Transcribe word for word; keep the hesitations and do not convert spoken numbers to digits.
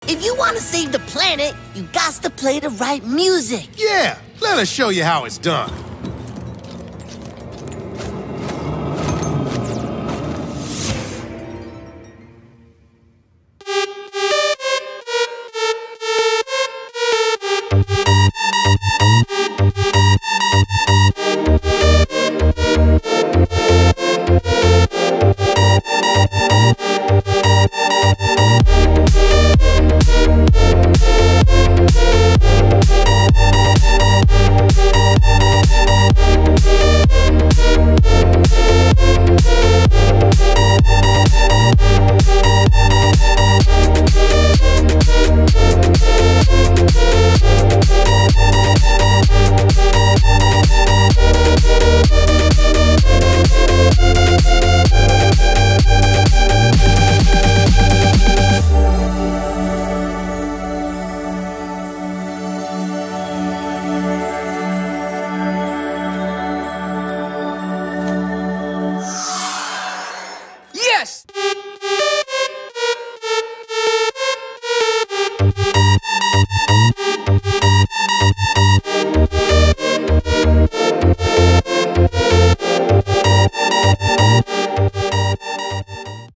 If you want to save the planet, you got to play the right music. Yeah, let us show you how it's done.